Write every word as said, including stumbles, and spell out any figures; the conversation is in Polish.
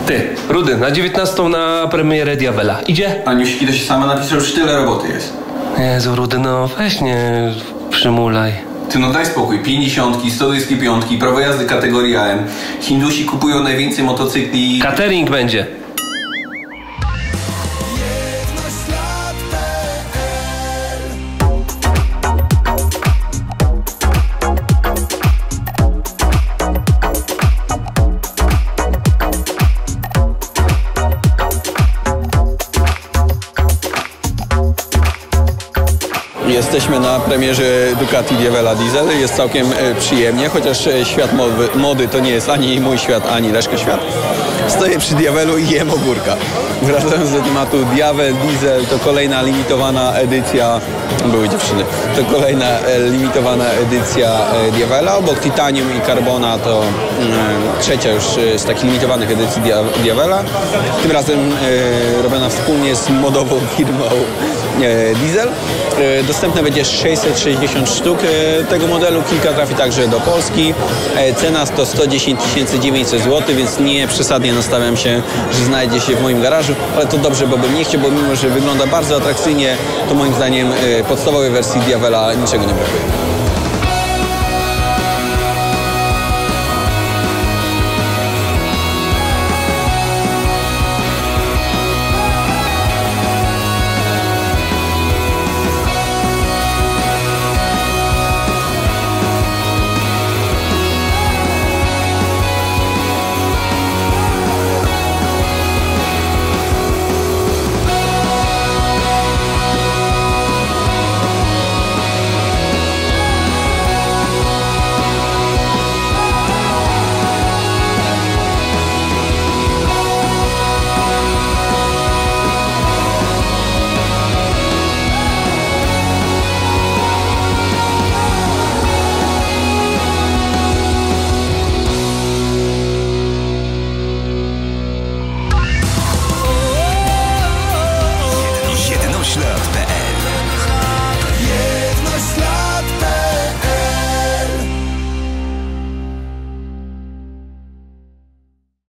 Ty, Rudy, na dziewiętnastą na premierę Diabela. Idzie? Aniuśki, to się sama napisał, już tyle roboty jest. Jezu, Rudy, no weź nie przymulaj. Ty no daj spokój, pięćdziesiątki, sto dwadzieścia pięć, prawo jazdy kategorii A M. Hindusi kupują najwięcej motocykli. Catering będzie. Jesteśmy na premierze Ducati Diavela Diesel. Jest całkiem przyjemnie, chociaż świat mody, mody to nie jest ani mój świat, ani reszka świat. Stoję przy Diavelu i jem ogórka. Wracając do tematu, Diavel Diesel to kolejna limitowana edycja, były dziewczyny, to kolejna limitowana edycja Diavela. Obok Titanium i Carbona to trzecia już z takich limitowanych edycji Diavela. Tym razem robiona wspólnie z modową firmą Diesel. Dostępne będzie sześćset sześćdziesiąt sztuk tego modelu, kilka trafi także do Polski. Cena to sto dziesięć tysięcy dziewięćset złotych, więc nie przesadnie nastawiam się, że znajdzie się w moim garażu, ale to dobrze, bo bym nie chciał, bo mimo że wygląda bardzo atrakcyjnie, to moim zdaniem podstawowej wersji Diavela niczego nie brakuje.